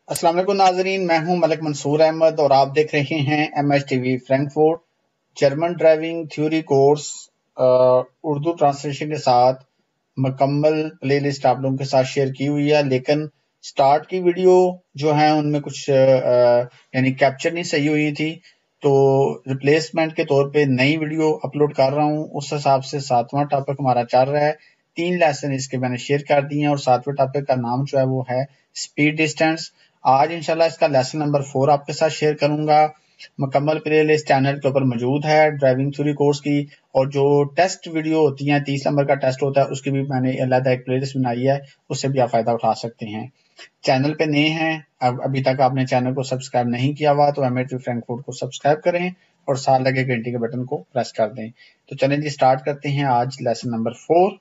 अस्सलाम वालेकुम नाजरीन, मैं हूं मलिक मंसूर अहमद और आप देख रहे हैं MHTV Frankfurt. German driving theory course Urdu translation के साथ मुकम्मल प्लेलिस्ट आप लोगों के साथ शेयर की हुई है, लेकिन स्टार्ट की वीडियो जो है उनमें कुछ यानी कैप्चर नहीं सही हुई थी, तो रिप्लेसमेंट के तौर पे नई वीडियो अपलोड कर रहा हूं। उस हिसाब से 7वां टॉपिक हमारा चल रहा है। 3 लेसन इसके मैंने शेयर कर दिए हैं और 7वें टॉपिक का नाम जो है वो है स्पीड डिस्टेंस। आज इंशाल्लाह इसका लेसन नंबर 4 आपके साथ शेयर करूंगा। मुकम्मल प्लेलिस्ट चैनल के ऊपर मौजूद है ड्राइविंग थ्योरी कोर्स की, और जो टेस्ट वीडियो होती है 30 नंबर का टेस्ट होता है उसकी भी मैंने अलग एक प्लेलिस्ट बनाई है, उससे भी आप फायदा उठा सकते हैं। चैनल पे नए हैं, अभी तक आपने चैनल को सब्सक्राइब नहीं किया हुआ तो MHTV फ्रैंकफर्ट को सब्सक्राइब करें और साथ लगे घंटी के बटन को प्रेस कर दें। तो चलें जी, स्टार्ट करते हैं आज लेसन नंबर 4।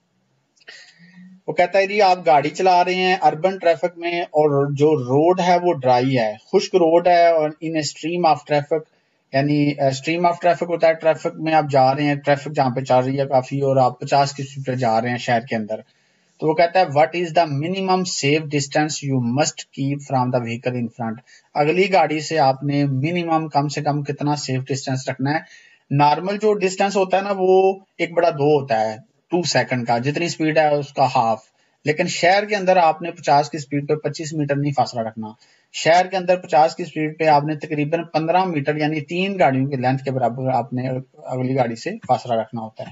वो कहता है जी, आप गाड़ी चला रहे हैं अर्बन ट्रैफिक में और जो रोड है वो ड्राई है, खुश्क रोड है, और इन स्ट्रीम ऑफ ट्रैफिक, यानी स्ट्रीम ऑफ ट्रैफिक होता है ट्रैफिक में आप जा रहे हैं, ट्रैफिक जहां पे चल रही है काफी और आप 50 की स्पीड पे जा रहे हैं शहर के अंदर। तो वो कहता है what is the minimum safe distance you must keep from the vehicle in front. अगली गाड़ी से आपने मिनिमम कम से कम कितना सेफ डिस्टेंस रखना है। नॉर्मल जो डिस्टेंस होता है ना वो 1/2 होता है 2 सेकंड का, जितनी स्पीड है उसका हाफ। लेकिन शहर के अंदर आपने 50 की स्पीड पे 25 मीटर नहीं फासला रखना। शहर के अंदर 50 की स्पीड पे आपने तकरीबन 15 मीटर यानी 3 गाड़ियों की लेंथ के बराबर आपने अगली गाड़ी से फासला रखना होता है।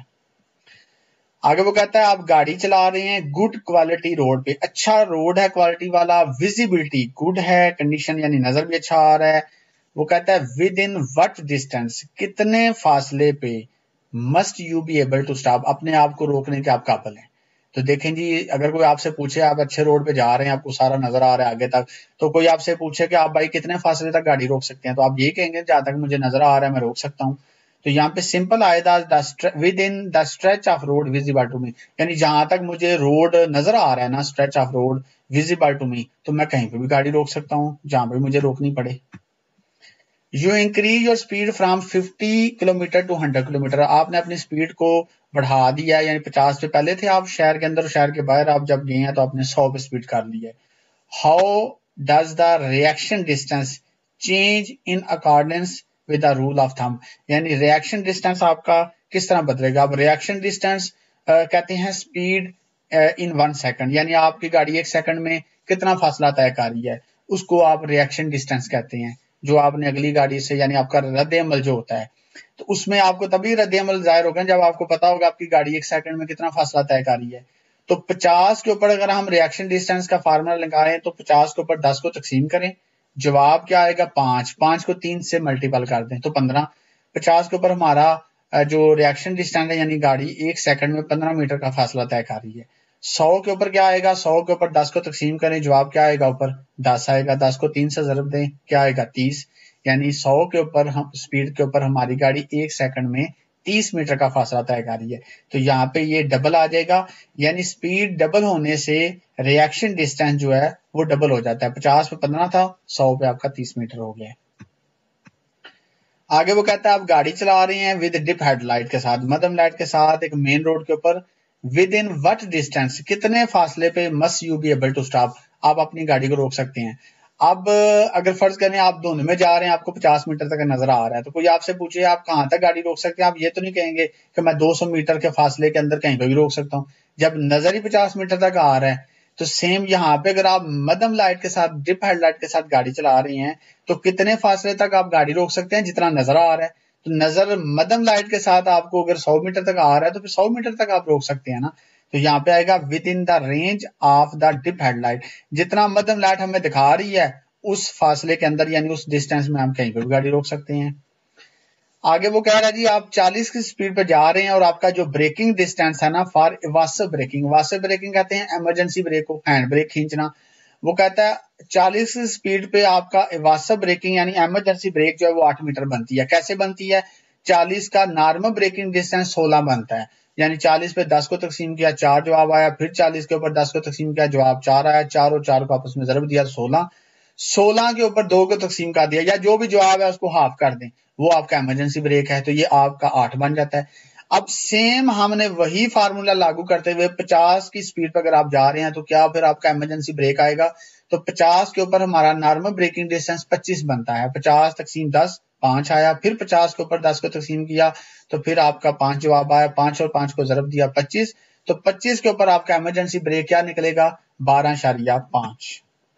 आगे वो कहता है आप गाड़ी चला रहे हैं गुड क्वालिटी रोड पे, अच्छा रोड है क्वालिटी वाला, विजिबिलिटी गुड है, कंडीशन यानी नजर भी अच्छा आ रहा है। वो कहता है विद इन व्हाट डिस्टेंस, कितने फासले पे, must you be able to stop, अपने आप को रोकने के आप काबिल हैं। तो देखें जी, अगर कोई आपसे पूछे आप अच्छे रोड पे जा रहे हैं, आपको सारा नजर आ रहा है आगे तक, तो कोई आपसे पूछे कि आप भाई कितने फासले तक गाड़ी रोक सकते हैं, तो आप यही कहेंगे जहां तक मुझे नजर आ रहा है मैं रोक सकता हूँ। तो यहाँ पे सिंपल आएगा within the stretch of road visible to me, यानी जहां तक मुझे रोड नजर आ रहा है ना, stretch of road visible to me, तो मैं कहीं पे भी गाड़ी रोक सकता हूँ जहां पे मुझे रोकनी पड़े। You increase your speed from 50 kilometre to 100 kilometre, आपने अपनी स्पीड को बढ़ा दिया, यानी 50 पे पहले थे आप शहर के अंदर और शहर के बाहर आप जब गए हैं तो आपने 100 पे स्पीड कर ली है। How does the reaction distance change in accordance with the rule of thumb, यानी रिएक्शन डिस्टेंस आपका किस तरह बदलेगा। अब रिएक्शन डिस्टेंस कहते हैं स्पीड इन 1 सेकंड, यानी आपकी गाड़ी 1 सेकंड में कितना फासला तय कर रही है, उसको आप रिएक्शन डिस्टेंस कहते हैं। जो आपने अगली गाड़ी से, यानी आपका रद्द अमल जो होता है, तो उसमें आपको तभी रद्द अमल जाहिर होगा जब आपको पता होगा आपकी गाड़ी 1 सेकंड में कितना फासला तय कर रही है। तो 50 के ऊपर अगर हम रिएक्शन डिस्टेंस का फार्मूला लगाएं तो 50 के ऊपर 10 को तकसीम करें, जवाब क्या आएगा 5, 5 को 3 से मल्टीपल कर दें तो 15। 50 के ऊपर हमारा जो रिएक्शन डिस्टेंस है, यानी गाड़ी 1 सेकंड में 15 मीटर का फासला तय कर रही है। 100 के ऊपर क्या आएगा, 100 के ऊपर 10 को तकसीम करें, जवाब क्या आएगा ऊपर 10 आएगा, 10 को 3 से ज़रब दें क्या आएगा 30, यानी 100 के ऊपर हम स्पीड के ऊपर हमारी गाड़ी 1 सेकंड में 30 मीटर का फासला तय कर रही है। तो यहाँ पे ये डबल आ जाएगा, यानी स्पीड डबल होने से रिएक्शन डिस्टेंस जो है वो डबल हो जाता है। 50 पे 15 था, 100 पे आपका 30 मीटर हो गया। आगे वो कहता है आप गाड़ी चला रहे हैं विद डिप हेडलाइट के साथ, मध्यम लाइट के साथ एक मेन रोड के ऊपर, विद इन व्हाट डिस्टेंस, कितने फासले पे must you be able to stop, आप अपनी गाड़ी को रोक सकते हैं। अब अगर फर्ज करें आप धुंध में जा रहे हैं, आपको 50 मीटर तक नजर आ रहा है, तो कोई आपसे पूछे आप कहां तक गाड़ी रोक सकते हैं, आप ये तो नहीं कहेंगे कि मैं 200 मीटर के फासले के अंदर कहीं पे भी रोक सकता हूँ, जब नजर ही 50 मीटर तक आ रहा है। तो सेम यहाँ पे अगर आप मध्यम लाइट के साथ डिप हेडलाइट के साथ गाड़ी चला रही हैं तो कितने फासले तक आप गाड़ी रोक सकते हैं, जितना नजर आ रहा है। तो नजर मध्यम लाइट के साथ आपको अगर 100 मीटर तक आ रहा है तो फिर 100 मीटर तक आप रोक सकते हैं ना। तो यहाँ पे आएगा within the range of the dip headlight, जितना मध्यम लाइट हमें दिखा रही है उस फासले के अंदर, यानी उस डिस्टेंस में हम कहीं पर भी गाड़ी रोक सकते हैं। आगे वो कह रहा है जी आप 40 की स्पीड पे जा रहे हैं और आपका जो ब्रेकिंग डिस्टेंस है ना for evasive braking, evasive braking कहते हैं इमरजेंसी ब्रेक को, हैंड ब्रेक खींचना। वो कहता है 40 की स्पीड पे आपका इवासिव ब्रेकिंग यानी इमरजेंसी ब्रेक जो है वो 8 मीटर बनती है। कैसे बनती है, 40 का नॉर्मल ब्रेकिंग डिस्टेंस 16 बनता है, यानी 40 पे 10 को तकसीम किया 4 जवाब आया, फिर 40 के ऊपर 10 को तकसीम किया जवाब 4 आया, 4 और 4 को आपस में जरब दिया 16, 16 के ऊपर 2 को तकसीम कर दिया, या जो भी जवाब है उसको हाफ कर दें, वो आपका इमरजेंसी ब्रेक है, तो ये आपका 8 बन जाता है। अब सेम हमने वही फार्मूला लागू करते हुए 50 की स्पीड पर अगर आप जा रहे हैं तो क्या फिर आपका इमरजेंसी ब्रेक आएगा, तो 50 के ऊपर हमारा नॉर्मल ब्रेकिंग डिस्टेंस 25 बनता है। 50 तकसीम 10 5 आया, फिर 50 के ऊपर 10 को तकसीम किया तो फिर आपका 5 जवाब आया, 5 और 5 को ज़रब दिया 25, तो 25 के ऊपर आपका इमरजेंसी ब्रेक क्या निकलेगा 12.5।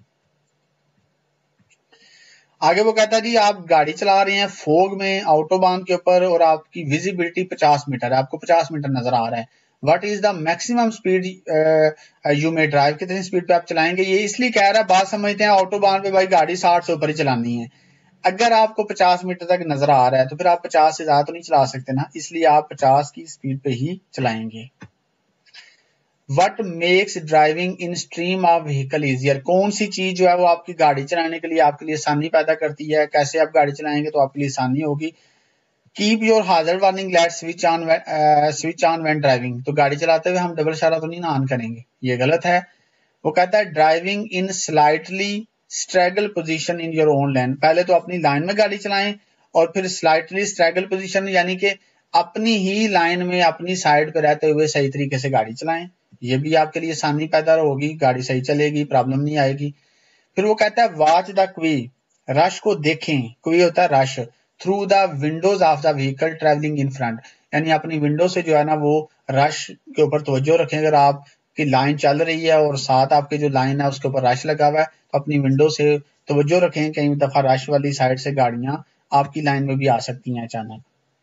आगे वो कहता है जी आप गाड़ी चला रहे हैं फोग में ऑटोबान के ऊपर और आपकी विजिबिलिटी 50 मीटर है, आपको 50 मीटर नजर आ रहा है। What is the maximum speed you may drive, कितनी स्पीड पे आप चलाएंगे। ये इसलिए कह रहा है, बात समझते हैं ऑटोबान पे भाई गाड़ी 60 से ऊपर ही चलानी है। अगर आपको 50 मीटर तक नजर आ रहा है तो फिर आप 50 से ज्यादा तो नहीं चला सकते ना, इसलिए आप 50 की स्पीड पे ही चलाएंगे। What makes driving in stream of vehicle easier, कौन सी चीज जो है वो आपकी गाड़ी चलाने के लिए आपके लिए आसानी पैदा करती है, कैसे आप गाड़ी चलाएंगे तो आपके लिए आसानी होगी। Keep your hazard warning light switch on when driving, तो गाड़ी चलाते हुए हम डबल इशारा तो नहीं ऑन करेंगे, ये गलत है। वो कहता है driving in slightly staggered position in your own lane, पहले तो अपनी लाइन में गाड़ी चलाएं और फिर स्लाइटली स्ट्रैगल पोजीशन यानी कि अपनी ही लाइन में अपनी साइड पे रहते हुए सही तरीके से गाड़ी चलाएं, ये भी आपके लिए आसानी पैदा होगी, गाड़ी सही चलेगी, प्रॉब्लम नहीं आएगी। फिर वो कहता है वॉच द क्वी, रश को देखें, क्वी होता है रश, through the windows of the vehicle travelling in front, यानी अपनी विंडो से जो है ना वो रश के ऊपर तवज्जो रखें। अगर आपकी लाइन चल रही है और साथ आपकी जो लाइन है उसके ऊपर रश लगा हुआ है तो अपनी विंडो से तवज्जो रखें, कई दफा रश वाली साइड से गाड़ियां आपकी लाइन में भी आ सकती हैं अचानक।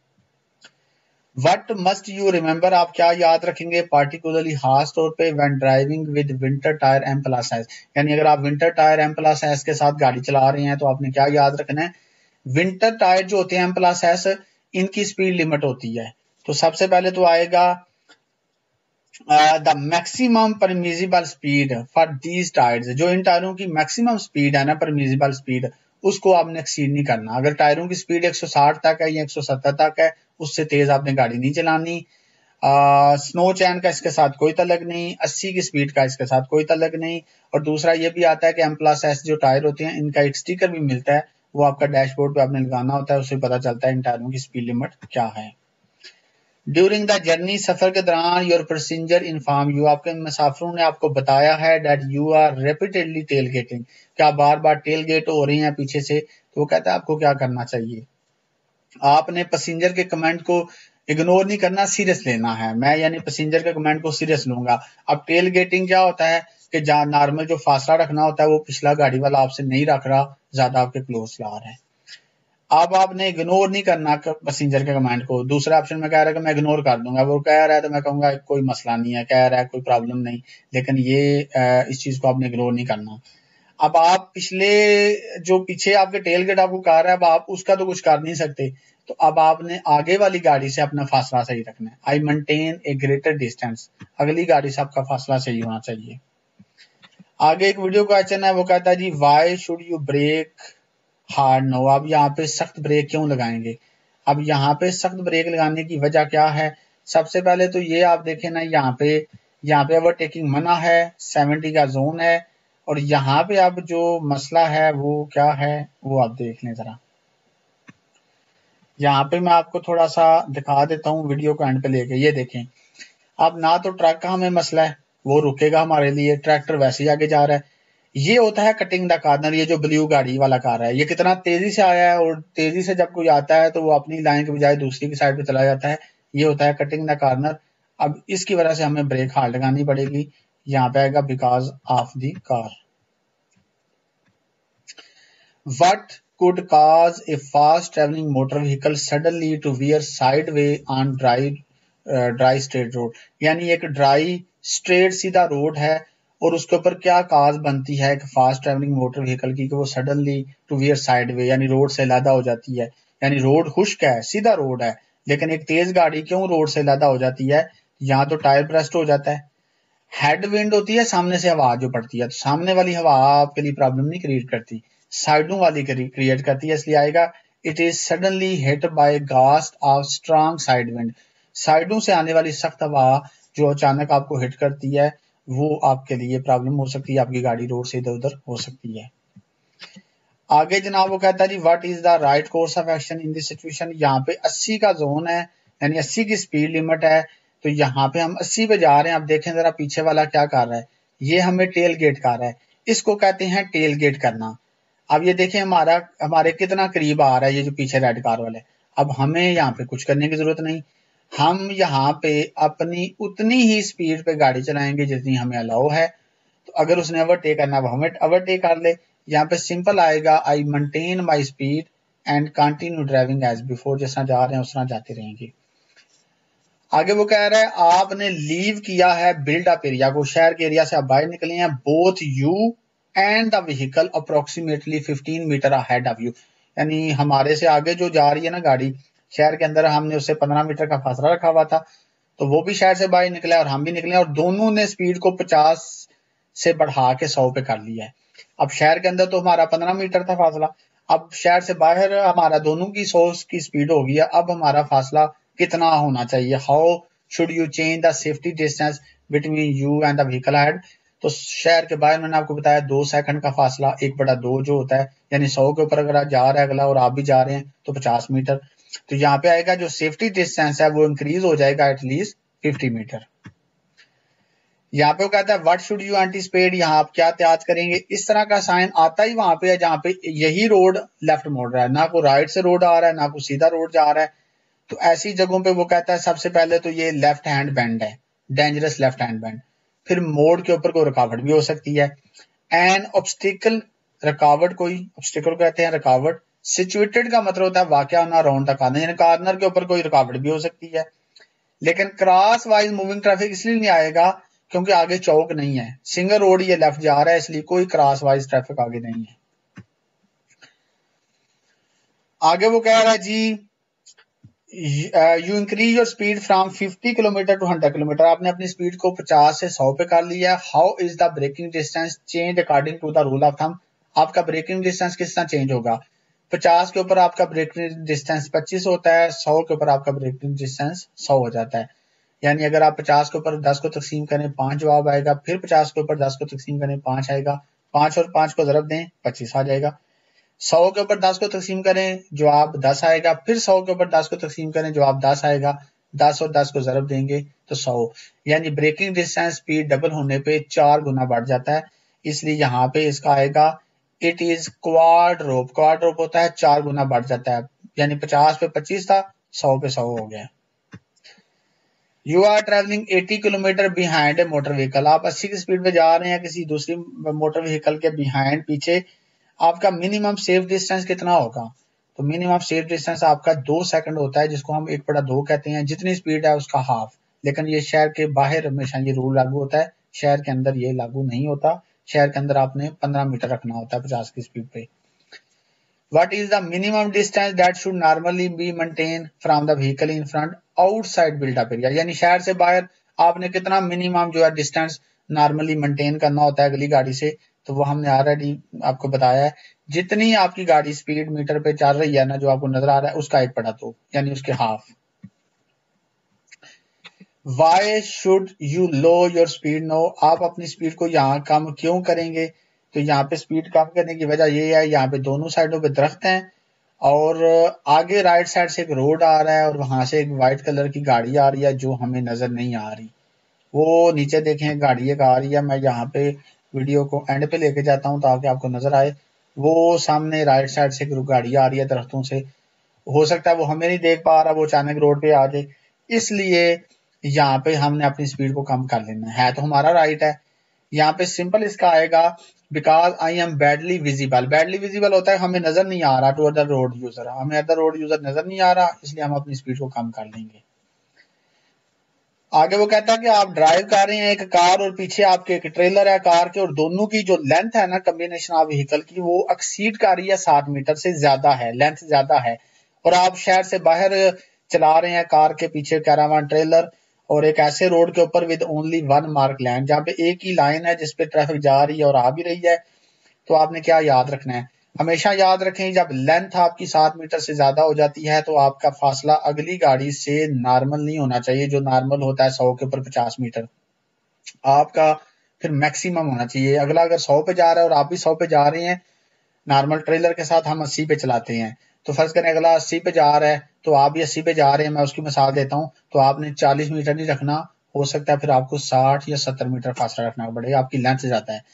वट मस्ट यू रिमेंबर, आप क्या याद रखेंगे पार्टिकुलरली खास तौर पे when driving with winter tyre M plus S, यानी अगर आप winter tyre M plus S के साथ गाड़ी चला रहे हैं तो आपने क्या याद रखना है। विंटर टायर जो होते हैं एम प्लस एस, इनकी स्पीड लिमिट होती है। तो सबसे पहले तो आएगा the maximum permissible speed for these tyres, जो इन टायरों की मैक्सिमम स्पीड है ना परमिजिबल स्पीड, उसको आपने एक्सीड नहीं करना। अगर टायरों की स्पीड 160 तक है या 170 तक है, उससे तेज आपने गाड़ी नहीं चलानी। स्नो चैन का इसके साथ कोई तलक नहीं, 80 की स्पीड का इसके साथ कोई तलक नहीं। और दूसरा ये भी आता है कि एम प्लस एस जो टायर होते हैं इनका एक स्टिकर भी मिलता है, वो आपका डैशबोर्ड पे आपने लगाना होता है, उससे पता चलता है इन टायरों की स्पीड लिमिट क्या है। ड्यूरिंग द जर्नी, सफर के दौरान, योर पैसेंजर इन्फॉर्म यू, आपके मुसाफिरों ने आपको बताया है that you are repeatedly tailgating, क्या बार बार टेल गेट हो रही हैं पीछे से, तो वो कहता है आपको क्या करना चाहिए। आपने पैसेंजर के कमेंट को इग्नोर नहीं करना, सीरियस लेना है। मैं यानी पैसेंजर के कमेंट को सीरियस लूंगा। अब टेल गेटिंग क्या होता है कि जहाँ नॉर्मल जो फासला रखना होता है वो पिछला गाड़ी वाला आपसे नहीं रख रहा, ज्यादा आपके क्लोज ला रहा है। अब आपने इग्नोर नहीं करना पैसेंजर के कमेंट को। दूसरा ऑप्शन में कह रहा है कि मैं इग्नोर कर दूंगा, वो कह रहा है तो मैं कहूंगा कोई मसला नहीं है, कह रहा है कोई प्रॉब्लम नहीं, लेकिन ये इस चीज को आपने इग्नोर नहीं करना। अब आप पिछले जो पीछे आपके टेल गेट आपको कह रहा है, अब आप उसका तो कुछ कर नहीं सकते, तो अब आपने आगे वाली गाड़ी से अपना फासला सही रखना है। I maintain a greater distance, अगली गाड़ी से आपका फासला सही होना चाहिए। आगे एक वीडियो क्वेश्चन है, वो कहता है जी why should you brake hard no, अब यहाँ पे सख्त ब्रेक क्यों लगाएंगे। अब यहाँ पे सख्त ब्रेक लगाने की वजह क्या है। सबसे पहले तो ये आप देखें ना, यहाँ पे ओवरटेकिंग मना है, 70 का जोन है, और यहाँ पे अब जो मसला है वो क्या है वो आप देख लें जरा। यहाँ पे मैं आपको थोड़ा सा दिखा देता हूँ वीडियो को एंड पे लेके, ये देखें। अब ना तो ट्रक का हमें मसला है, वो रुकेगा हमारे लिए, ट्रैक्टर वैसे ही आगे जा रहा है। ये होता है कटिंग द कॉर्नर, ये जो ब्लू गाड़ी वाला कार है, ये कितना तेजी से आया है, और तेजी से जब कोई आता है तो वो अपनी लाइन के बजाय दूसरी की साइड पे चला जाता है, ये होता है कटिंग द कॉर्नर। अब इसकी वजह से हमें ब्रेक हार्ड लगानी पड़ेगी। यहाँ पे आएगा because of the car. What could cause a fast traveling motor vehicle suddenly to veer sideways on dry straight road, यानी एक ड्राई स्ट्रेट सीधा रोड है और उसके ऊपर क्या काज बनती है एक फास्ट ट्रेवलिंग मोटर व्हीकल की कि वो सडनली टू वियर साइडवे यानी रोड से अलहदा हो जाती है। यानी रोड खुश्क है, सीधा रोड है, लेकिन एक तेज गाड़ी क्यों रोड से अलहदा हो जाती है, यहाँ तो टायर ब्रस्ट हो जाता है। हेड विंड होती है, सामने से हवा जो पड़ती है, तो सामने वाली हवा आपके लिए प्रॉब्लम नहीं क्रिएट करती, साइडों वाली क्रिएट करती है, इसलिए आएगा it is suddenly hit by gust of strong side wind, साइडों से आने वाली सख्त हवा जो अचानक आपको हिट करती है वो आपके लिए प्रॉब्लम हो सकती है, आपकी गाड़ी रोड से इधर उधर हो सकती है। आगे जनाब वो कहता है जी what is the right course of action in this situation, यहाँ पे 80 का जोन है यानी 80 की स्पीड लिमिट है, तो यहाँ पे हम 80 पे जा रहे हैं। अब देखें जरा पीछे वाला क्या कर रहा है, ये हमें टेल गेट कर रहा है, इसको कहते हैं टेल गेट करना। अब ये देखें हमारे कितना करीब आ रहा है ये जो पीछे रेड कार वाले। अब हमें यहाँ पे कुछ करने की जरूरत नहीं, हम यहाँ पे अपनी उतनी ही स्पीड पे गाड़ी चलाएंगे जितनी हमें अलाउ है। तो अगर उसने ओवरटेक करना वो हमें ओवरटेक कर ले। यहाँ पे सिंपल आएगा, I maintain my speed and continue driving as before, जिस तरह जा रहे हैं उस तरह जाते रहेंगे। आगे वो कह रहा है आपने लीव किया है बिल्ड अप एरिया को, शहर के एरिया से आप बाहर निकले हैं, both you and the vehicle approximately 15 metre ahead of you. यानी हमारे से आगे जो जा रही है ना गाड़ी शहर के अंदर, हमने उससे 15 मीटर का फासला रखा हुआ था, तो वो भी शहर से बाहर निकला और हम भी निकले, और दोनों ने स्पीड को 50 से बढ़ा के 100 पे कर लिया है। अब शहर के अंदर तो हमारा 15 मीटर था फासला, अब शहर से बाहर हमारा दोनों की 100 की स्पीड हो गई है। अब हमारा फासला कितना होना चाहिए, how should you change the safety distance between you and the vehicle head. तो शहर के बाहर मैंने आपको बताया 2 सेकंड का फासला 1/2 जो होता है, यानी 100 के ऊपर अगर जा रहा है अगला और आप भी जा रहे हैं तो 50 मीटर। तो यहाँ पे आएगा जो सेफ्टी डिस्टेंस है वो इंक्रीज हो जाएगा एटलीस्ट 50 मीटर। यहाँ पे वो कहता है व्हाट शुड यू एंटीसिपेट, यहाँ आप क्या त्याज करेंगे। इस तरह का साइन आता ही वहां पे है जहाँ पे यही रोड लेफ्ट मोड़ रहा है, ना को राइट से रोड आ रहा है ना को सीधा रोड जा रहा है। तो ऐसी जगहों पे वो कहता है सबसे पहले तो ये लेफ्ट हैंड बेंड है, डेंजरस लेफ्ट हैंड बेंड। फिर मोड़ के ऊपर कोई रुकावट भी हो सकती है। एन ऑब्स्टिकल, रुकावट, कोई ऑब्स्टिकल कहते हैं रुकावट। सिचुएटेड का मतलब होता है वाकया होना अराउंड द कॉर्नर, यानी कॉर्नर के ऊपर कोई रुकावट भी हो सकती है। लेकिन क्रॉस वाइज मूविंग ट्रैफिक इसलिए नहीं आएगा क्योंकि आगे चौक नहीं है, सिंगल रोड ये लेफ्ट जा रहा है, इसलिए कोई क्रॉस वाइज ट्रैफिक आगे नहीं है। आगे वो कह रहा है जी you increase your speed from 50 kilometre to 100 kilometre, आपने अपनी स्पीड को 50 से 100 पे कर लिया। How is the braking distance change according to the rule of thumb, आपका ब्रेकिंग डिस्टेंस किस तरह चेंज होगा। 50 के ऊपर आपका ब्रेकिंग डिस्टेंस 25 होता है, 100 के ऊपर आपका ब्रेकिंग डिस्टेंस 100 हो जाता है। यानी अगर आप 50 के ऊपर 10 को तकसीम करें 5 जवाब आएगा, फिर 50 के ऊपर 10 को तकसीम करें 5 आएगा, 5 और 5 को ज़रब दें 25 आ जाएगा। 100 के ऊपर 10 को तकसीम करें जवाब 10 आएगा, फिर 100 के ऊपर 10 को तकसीम करें जवाब 10 आएगा, 10 और 10 को ज़रब देंगे तो 100। यानी ब्रेकिंग डिस्टेंस स्पीड डबल होने पे 4 गुना बढ़ जाता है, इसलिए यहाँ पे इसका आएगा इट इज क्वाड्रोप। क्वाड्रोप होता है 4 गुना बढ़ जाता है, यानी 50 पे 25 था, 100 पे 100 हो गया। You are travelling 80 kilometre behind a motor vehicle, आप 80 की स्पीड पे जा रहे हैं किसी दूसरी मोटर व्हीकल के बिहाइंड, पीछे। आपका मिनिमम सेफ डिस्टेंस कितना होगा, तो मिनिमम सेफ डिस्टेंस आपका 2 सेकंड होता है, जिसको हम 1/2 कहते हैं, जितनी स्पीड है उसका हाफ। लेकिन ये शहर के बाहर हमेशा ये रूल लागू होता है, शहर के अंदर ये लागू नहीं होता। शहर के अंदर आपने 15 मीटर रखना होता है 50 की स्पीड पे। What is the minimum distance that should normally be maintained from the vehicle in front outside built up area, यानी शहर से बाहर आपने कितना मिनिमम जो है डिस्टेंस नॉर्मली मेंटेन करना होता है अगली गाड़ी से, तो वो हमने ऑलरेडी आपको बताया है। जितनी आपकी गाड़ी स्पीड मीटर पे चल रही है ना, जो आपको नजर आ रहा है उसका 1/2 यानी उसके half. Why should you lower your speed now, आप अपनी स्पीड को यहाँ कम क्यों करेंगे। तो यहाँ पे स्पीड कम करने की वजह ये है, यहाँ पे दोनों साइडों पे दरख्त हैं और आगे राइट साइड से एक रोड आ रहा है और वहां से एक व्हाइट कलर की गाड़ी आ रही है जो हमें नजर नहीं आ रही। वो नीचे देखें गाड़ी एक आ रही है, मैं यहाँ पे वीडियो को एंड पे लेके जाता हूँ ताकि आपको नजर आए। वो सामने राइट साइड से एक गाड़ी आ रही है दरख्तों से, हो सकता है वो हमें नहीं देख पा रहा, वो अचानक रोड पे आ जाए, इसलिए यहाँ पे हमने अपनी स्पीड को कम कर लेना है तो हमारा राइट है। यहाँ पे सिंपल इसका आएगा because I am badly visible. Badly visible होता है हमें नजर नहीं आ रहा टू द रोड यूजर, हमें अदर रोड यूजर नजर नहीं आ रहा, इसलिए हम अपनी स्पीड को कम कर लेंगे। आगे वो कहता है कि आप ड्राइव कर रहे हैं एक कार और पीछे आपके एक ट्रेलर है कार के, और दोनों की जो लेंथ है ना कम्बिनेशन ऑफ व्हीकल की वो एक्सीड कर रही है 7 मीटर से ज्यादा है, लेंथ ज्यादा है, और आप शहर से बाहर चला रहे हैं कार के पीछे कैरावान ट्रेलर और एक ऐसे रोड के ऊपर विद ओनली 1 मार्क लाइन, जहाँ पे एक ही लाइन है जिसपे ट्रैफिक जा रही है और आ भी रही है। तो आपने क्या याद रखना है, हमेशा याद रखें जब लेंथ आपकी 7 मीटर से ज्यादा हो जाती है तो आपका फासला अगली गाड़ी से नॉर्मल नहीं होना चाहिए, जो नॉर्मल होता है 100 के ऊपर 50 मीटर, आपका फिर मैक्सिमम होना चाहिए। अगला अगर 100 पे जा रहा है और आप भी 100 पे जा रहे हैं, नॉर्मल ट्रेलर के साथ हम 80 पे चलाते हैं, तो फर्ज करें अगला 80 पे जा रहा है तो आप भी 80 पे जा रहे हैं, मैं उसकी मिसाल देता हूँ, तो आपने 40 मीटर नहीं रखना, हो सकता है फिर आपको 60 या 70 मीटर फासला रखना पड़ेगा, आपकी लेंथ ज्यादा है।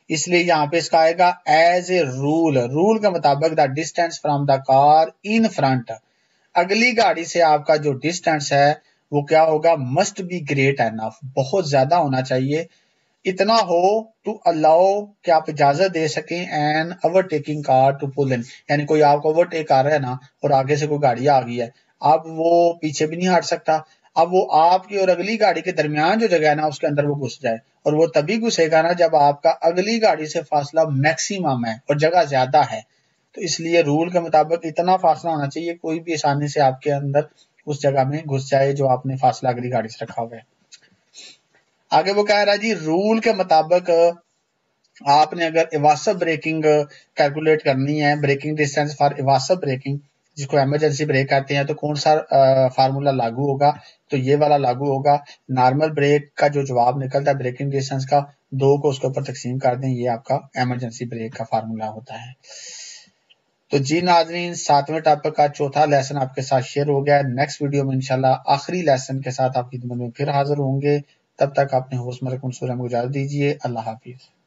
इसलिए यहाँ पे इसका आएगा एज ए रूल, रूल के मुताबिक the distance from the car in front, अगली गाड़ी से आपका जो डिस्टेंस है वो क्या होगा, मस्ट बी ग्रेट एनफ, बहुत ज्यादा होना चाहिए, इतना हो टू अलाउ कि आप इजाजत दे सकें an overtaking car to pull in, यानी कोई आपको ओवरटेक कर रहा है ना और आगे से कोई गाड़ी आ गई है, अब वो पीछे भी नहीं हट सकता, अब वो आपकी और अगली गाड़ी के दरमियान जो जगह है ना उसके अंदर वो घुस जाए, और वो तभी घुसेगा ना जब आपका अगली गाड़ी से फासला मैक्सिमम है और जगह ज्यादा है। तो इसलिए रूल के मुताबिक इतना फासला होना चाहिए कोई भी आसानी से आपके अंदर उस जगह में घुस जाए जो आपने फासला अगली गाड़ी से रखा हुआ है। आगे वो कह रहा है जी रूल के मुताबिक आपने अगर इवासिव ब्रेकिंग कैलकुलेट करनी है, braking distance for evasive braking जिसको इमरजेंसी ब्रेक कहते हैं, तो कौन सा फार्मूला लागू होगा, तो ये वाला लागू होगा। नॉर्मल ब्रेक का जो जवाब निकलता है ब्रेकिंग डिस्टेंस का 2 को उसके ऊपर तकसीम कर दें, ये आपका इमरजेंसी ब्रेक का फार्मूला होता है। तो जी नाज़रीन, 7वें टॉपिक का चौथा लेसन आपके साथ शेयर हो गया। नेक्स्ट वीडियो में इंशाल्लाह आखिरी लेसन के साथ आपकी खिदमत में फिर हाजिर होंगे। तब तक अपने होस्ट मलिक मंसूर को इजाजत दीजिए। अल्लाह हाफिज।